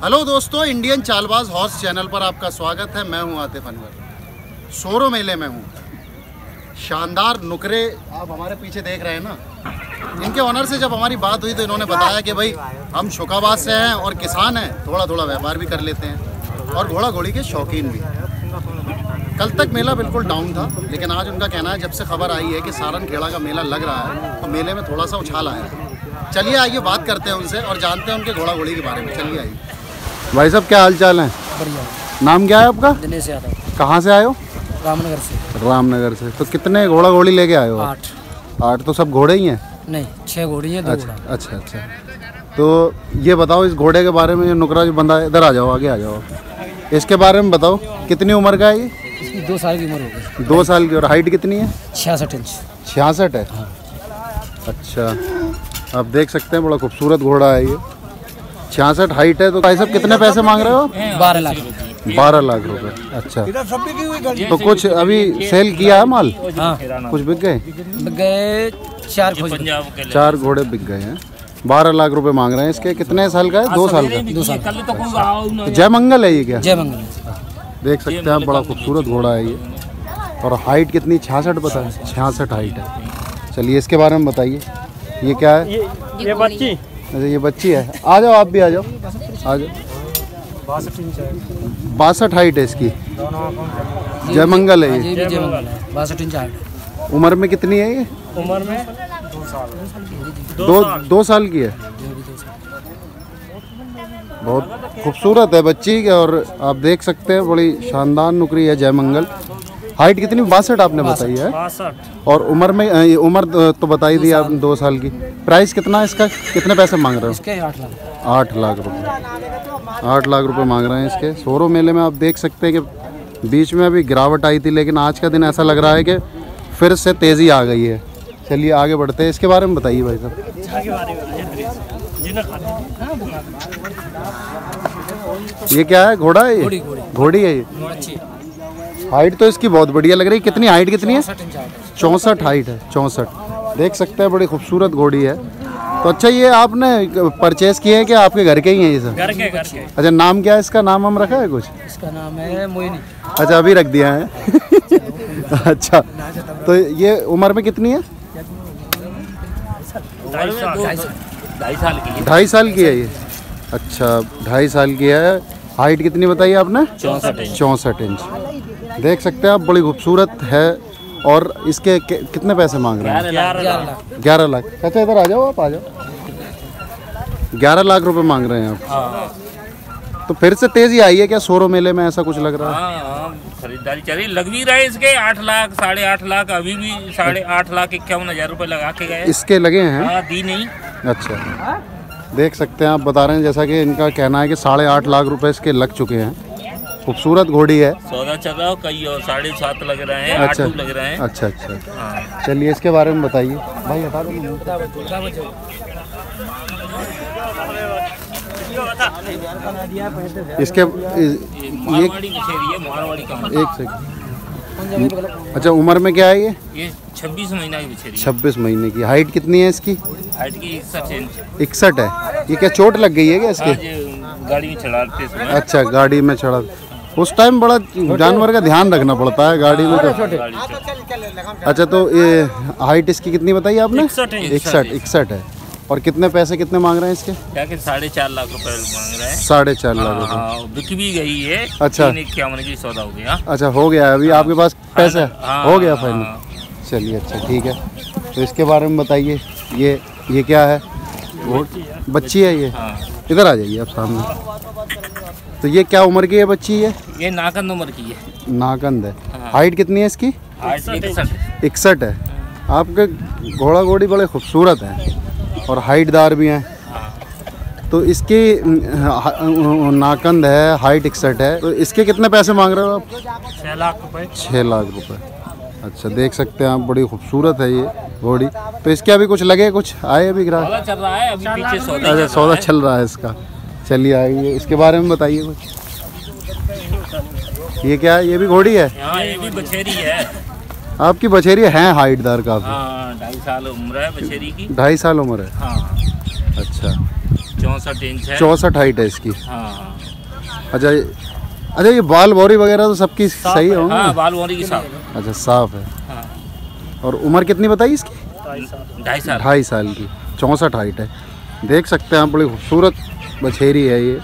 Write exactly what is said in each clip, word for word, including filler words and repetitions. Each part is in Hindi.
हेलो दोस्तों, इंडियन चालबाज हॉर्स चैनल पर आपका स्वागत है। मैं हूं आतिफ अनवर। सोरो मेले में हूं। शानदार नुकरे आप हमारे पीछे देख रहे हैं ना। इनके ऑनर से जब हमारी बात हुई तो इन्होंने बताया कि भाई हम शुकाबाद से हैं और किसान हैं, थोड़ा थोड़ा व्यापार भी कर लेते हैं और घोड़ा घोड़ी के शौकीन भी। कल तक मेला बिल्कुल डाउन था, लेकिन आज उनका कहना है जब से खबर आई है कि सारन खेड़ा का मेला लग रहा है तो मेले में थोड़ा सा उछाल आया है। चलिए आइए बात करते हैं उनसे और जानते हैं उनके घोड़ा घोड़ी के बारे में। चलिए आइए। भाई साहब क्या हाल चाल है? बढ़िया। नाम क्या है आपका? दिनेश यादव। कहाँ से आए हो? रामनगर से। रामनगर से। तो कितने घोड़ा घोड़ी लेके आए हो? आठ। आठ तो सब घोड़े ही हैं? नहीं, छह घोड़ी हैं, दो अच्छा, घोड़ा। अच्छा अच्छा। तो ये बताओ इस घोड़े के बारे में, नुकरा जो बंदा, इधर आ जाओ, आगे आ जाओ। इसके बारे में बताओ, कितनी उम्र का है ये? इसकी दो साल की उम्र हो गई। दो साल की। और हाइट कितनी है? छियासठ इंच। छियासठ है? हाँ। अच्छा, आप देख सकते हैं बड़ा खूबसूरत घोड़ा है ये। छियासठ हाइट है। तो भाई साहब कितने पैसे मांग रहे हो? बारह लाख। बारह लाख रुपए। अच्छा, तो कुछ अभी सेल किया है माल? हाँ, कुछ बिक गए? बिक गए चार खोज। चार घोड़े बिक गए हैं। बारह लाख रुपए मांग रहे हैं इसके। कितने साल का है? दो साल का। दो साल। तो जय मंगल है ये क्या? जय मंगल। देख सकते हैं आप, बड़ा खूबसूरत घोड़ा है ये। और हाइट कितनी? छियासठ बता है। छियासठ हाइट है। चलिए इसके बारे में बताइए, ये क्या है? ये, ये बच्ची। अच्छा, ये बच्ची है। आ जाओ, आप भी आ जाओ, आ जाओ। बासठ हाइट है इसकी। जय मंगल है ये। जय मंगल है। बासठ इंच हाइट। उम्र में कितनी है ये? उम्र में दो साल। दो दो साल की है। बहुत खूबसूरत है बच्ची। और आप देख सकते हैं बड़ी शानदार नुकरी है जय मंगल। हाइट कितनी? बासठ आपने बताई है। बासठ। और उम्र में, उम्र तो बताई दी आप, दो साल की। प्राइस कितना है इसका? कितने पैसे मांग रहे हो? इसके आठ लाख। आठ लाख रुपए। आठ लाख रुपए मांग रहे हैं इसके। सोरो मेले में आप देख सकते हैं कि बीच में अभी गिरावट आई थी, लेकिन आज का दिन ऐसा लग रहा है कि फिर से तेज़ी आ गई है। चलिए आगे बढ़ते हैं। इसके बारे में बताइए भाई साहब। ये क्या है? घोड़ा है ये? घोड़ी है ये। हाइट तो इसकी बहुत बढ़िया लग रही है। कितनी हाइट कितनी है? चौंसठ हाइट है। चौंसठ। देख सकते हैं बड़ी खूबसूरत घोड़ी है। तो अच्छा, ये आपने परचेस किए हैं कि आपके घर के ही हैं ये सब? घर के, घर के। अच्छा, नाम क्या है इसका? नाम हम रखा है कुछ? इसका नाम है मोहिनी। अच्छा, अभी रख दिया है। अच्छा, तो ये उम्र में कितनी है? ढाई साल की। ढाई साल की है ये। अच्छा, ढाई साल की है। हाइट कितनी बताई आपने? चौंसठ इंच। चौंसठ इंच। देख सकते हैं आप, बड़ी खूबसूरत है। और इसके कितने पैसे मांग रहे हैं? ग्यारह लाख। ग्यारह लाख। अच्छा, इधर आ जाओ, आप आ जाओ। ग्यारह लाख रुपए मांग रहे हैं आप। तो फिर से तेजी आई है क्या सोरो मेले में? ऐसा कुछ लग रहा है। हाँ, हाँ, खरीदारी चली, लग भी रहे इसके आठ लाख, साढ़े आठ लाख। अभी भी साढ़े आठ लाख इक्यावन हजार रुपए लगा के गए। इसके लगे हैं? हाँ, दी नहीं। अच्छा, देख सकते हैं आप, बता रहे हैं जैसा कि इनका कहना है कि साढ़े आठ लाख रुपए इसके लग चुके हैं। खूबसूरत घोड़ी है। सौदा चल रहा हो, कई और साढ़े सात लग रहे हैं। अच्छा, आठ लग रहे हैं। अच्छा अच्छा। हाँ। चलिए इसके बारे में बताइए भाई। हटा दो। इसके ये मारवाड़ी बछेरी है, मारवाड़ी का। एक सेकंड। अच्छा, उम्र में क्या है ये? ये छब्बीस महीना की बछेरी है। छब्बीस महीने की। हाइट कितनी है इसकी? हाइट की इकसठ इंच। इकसठ है। ये क्या चोट लग गई है क्या इसके? आज गाड़ी में चढ़ाते समय। अच्छा, गाड़ी में चढ़ा। उस टाइम बड़ा जानवर का ध्यान रखना पड़ता है गाड़ी में तो। अच्छा, तो ये हाइट इसकी कितनी बताई आपने? इकसठ। इकसठ है। और कितने पैसे कितने मांग रहे हैं इसके? क्या कि साढ़े चार लाख रुपए मांग रहे हैं। साढ़े चार लाख रुपए। हाँ, बिक भी गई है। अच्छा, इक्यावन की सौदा हो गया। अच्छा, हो गया है। अभी आपके पास पैसा हाँ, हो गया हाँ, फाइनल? हाँ। चलिए, अच्छा ठीक है। तो इसके बारे में बताइए। ये ये क्या है? वो बच्ची है ये? हाँ। इधर आ जाइए आप सामने। तो ये क्या उम्र की है बच्ची? ये ये नाकंद उम्र की है। नाकंद है। हाँ। हाइट कितनी है इसकी? इकसठ। इकसठ है। आपके घोड़ा घोड़ी बड़े खूबसूरत हैं और हाइटदार भी हैं। तो इसकी नाकंद है, हाइट इकसठ है। तो इसके कितने पैसे मांग रहे हो आप? छः लाख रुपए। छः लाख रुपए। अच्छा, देख सकते हैं आप, बड़ी खूबसूरत है ये घोड़ी। तो इसके अभी कुछ लगे, कुछ आए अभी ग्राहक? सौदा चल रहा है अभी, पीछे सौदा। अच्छा, सौदा चल रहा है इसका। चलिए आइए, इसके बारे में बताइए कुछ। ये क्या है? ये भी घोड़ी है? हाँ, ये भी बछेरी है। आपकी बछेरी है हाइटदार काफी? हाँ, ढाई साल उम्र है बछेरी की। ढाई साल उम्र है। हाँ। अच्छा, चौंसठ इंच है। चौंसठ हाइट है इसकी। हाँ। अच्छा अच्छा, ये बाल बोरी वगैरह तो सबकी सही है। होंगे? हाँ, बाल बोरी की साफ। अच्छा, साफ है। हाँ। और उम्र कितनी बताई इसकी? ढाई साल। ढाई साल की, चौंसठ हाइट है। देख सकते हैं आप, बड़ी खूबसूरत बछेरी है ये।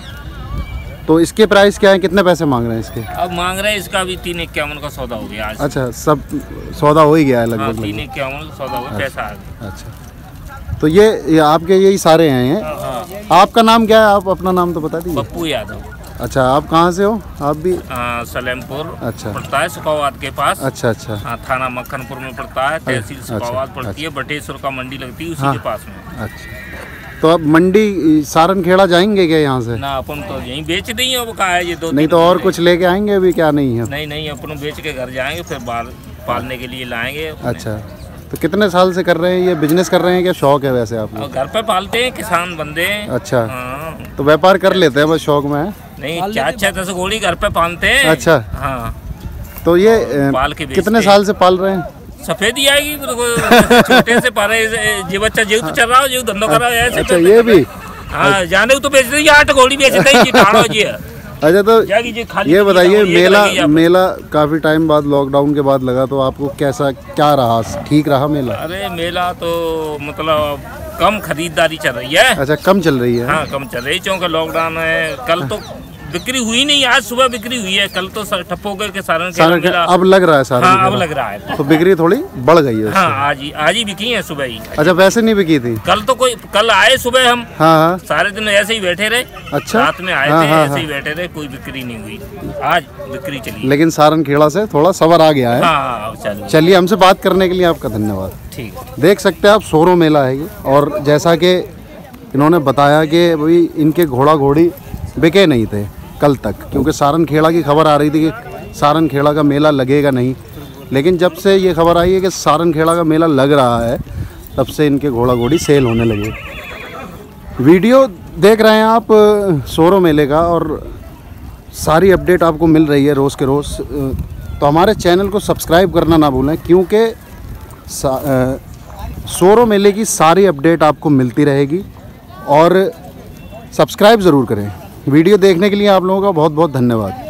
तो इसके प्राइस क्या है, कितने पैसे मांग रहे हैं इसके? अब मांग रहे हैं इसका भी तीन इक्यावन का सौदा हो गया आज। अच्छा, सब सौदा हो ही गया है हाँ, लगभग? तीन इक्यावन का सौदा हो गया, पैसा आ गया। अच्छा, तो ये, ये आपके यही सारे हैं ये? हाँ। आपका नाम क्या है? आप अपना नाम तो बता दीजिए। पप्पू यादव। अच्छा, आप कहाँ से हो? आप भी? हाँ, सलेमपुर अच्छा। पड़ता है, सुखावाद के पास। अच्छा अच्छा। हाँ, थाना मक्खनपुर में पड़ता है, तहसील अच्छा, सुखावाद अच्छा, पड़ती है, बटेश्वर का मंडी लगती है उसी हाँ। के पास में। अच्छा, तो अब मंडी सारनखेड़ा जाएंगे क्या यहाँ से? ना, अपन तो यहीं बेच देंगे। अब कहा है ये दो नहीं तीन तो और महीने। कुछ लेके आएंगे अभी? क्या नहीं है? नहीं नहीं, अपन बेच के घर जाएंगे, फिर बाल पालने के लिए लाएंगे अपने। अच्छा, तो कितने साल से कर रहे हैं ये बिजनेस कर रहे हैं, क्या शौक है वैसे आप और लोग? घर पे पालते हैं, किसान बंदे हैं। अच्छा, हाँ। तो व्यापार कर लेते हैं बस शौक में है? नहीं, चार छह दस घोड़ी घर पे पालते हैं। अच्छा। हाँ। तो ये अ, पाल के बेचते कितने हैं। साल से पाल रहे हैं? सफेदी आएगी तो छोटे से पाले, जी बच्चा जीव तो चल रहा हो, जीव धंधो कर रहा है ऐसे। अच्छा, ये भी? हाँ, जाने तो बेच देंगे, आठ घोड़ी बेच देंगे जी, ठाड़ो जी। अच्छा, तो जागी जी, खाली ये बताइए, एक मेला लगी यहाँ पे। मेला काफ़ी टाइम बाद, लॉकडाउन के बाद लगा, तो आपको कैसा क्या रहा? ठीक रहा मेला? अरे मेला तो मतलब कम खरीदारी चल रही है। अच्छा, कम चल रही है? हाँ, कम चल रही है क्योंकि लॉकडाउन है। कल तो बिक्री हुई नहीं, आज सुबह बिक्री हुई है, कल तो ठप्प हो गए के सारण के सारन मेला। अब लग रहा है सारन हाँ, अब खेड़ा। लग रहा है। तो बिक्री थोड़ी बढ़ गई है? हाँ, आज ही आज ही बिकी है सुबह ही। अच्छा, वैसे नहीं बिकी थी? कल तो कोई, कल आए सुबह हम, हाँ हाँ। सारे दिन ऐसे ही बैठे रहे। अच्छा, रात में आए हाँ, थे, हाँ, ऐसे ही हाँ। बैठे रहे, कोई बिक्री नहीं हुई। आज बिक्री चली। लेकिन सारन खेड़ा से थोड़ा सवर आ गया है। हाँ, चलो चलिए, हमसे बात करने के लिए आपका धन्यवाद। ठीक है। देख सकते हैं आप, सोरो मेला है ये। और जैसा कि इन्होंने बताया कि भाई इनके घोड़ा घोड़ी बिके नहीं थे कल तक, क्योंकि सारन खेड़ा की खबर आ रही थी कि सारन खेड़ा का मेला लगेगा नहीं। लेकिन जब से ये खबर आई है कि सारन खेड़ा का मेला लग रहा है, तब से इनके घोड़ा घोड़ी सेल होने लगे। वीडियो देख रहे हैं आप सोरो मेले का, और सारी अपडेट आपको मिल रही है रोज़ के रोज़। तो हमारे चैनल को सब्सक्राइब करना ना भूलें, क्योंकि सोरो मेले की सारी अपडेट आपको मिलती रहेगी। और सब्सक्राइब ज़रूर करें। वीडियो देखने के लिए आप लोगों का बहुत बहुत धन्यवाद।